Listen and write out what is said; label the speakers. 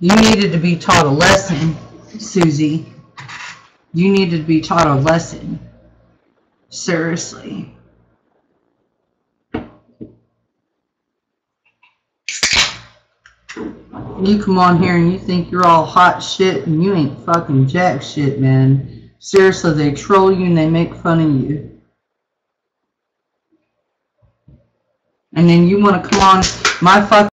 Speaker 1: You needed to be taught a lesson, Susie. You needed to be taught a lesson. Seriously. You come on here and you think you're all hot shit and you ain't fucking jack shit, man. Seriously, they troll you and they make fun of you. And then you want to come on my fucking